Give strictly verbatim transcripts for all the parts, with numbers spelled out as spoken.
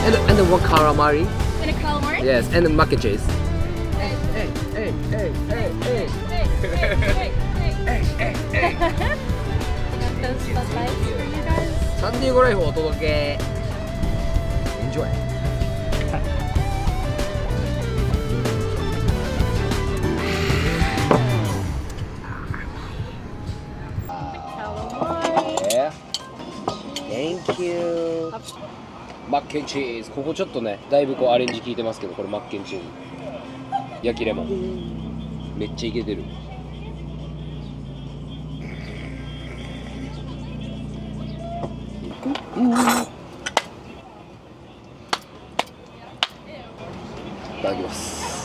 And and then one calamari. And a calamari? Yes, and then mac and cheese. Hey, Hey, hey, hey, hey, hey. hey, hey, hey, hey. Hey, hey, hey. Got those bus bites for you guys. サンディエゴライフをお届け。Enjoy. Calamari. Yeah. Thank you. マッケンチーズ。ここちょっとね、だいぶこうアレンジ効いてますけど、これマッケンチーズ。焼きレモン。めっちゃイケてる。うん。いただきます。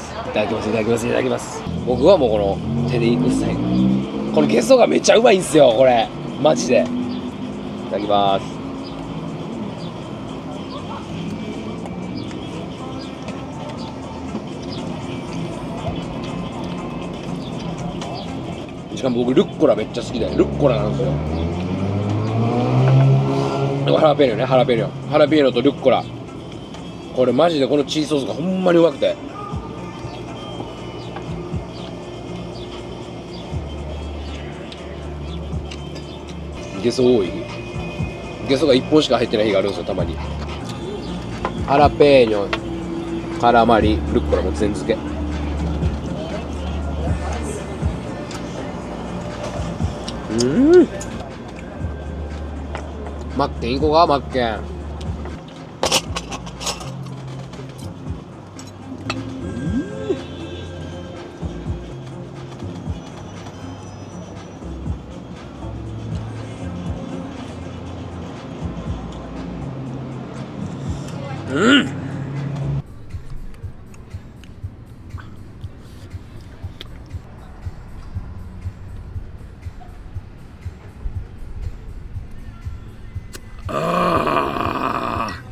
いただきます。いただきます。いただきます。僕はもうこの手でいくスタイル。このゲソがめっちゃうまいんすよ、これ。マジで。いただきます。しかも僕ルッコラめっちゃ好きで、ルッコラなんですよ。ハラペーニョね、ハラペーニョ。ハラペーニョとルッコラ。これマジでこのチーズソースがほんまにうまくて。ゲソ多い。ゲソがいっぽんしか入ってない日があるんですよ、たまに。ハラペーニョ、カラマリ、ルッコラも全漬け。うん。マッケン行こうか、マッケン。うん。ああ。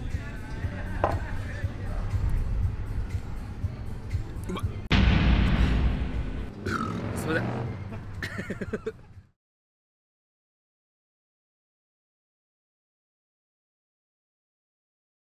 うまっ。すみません。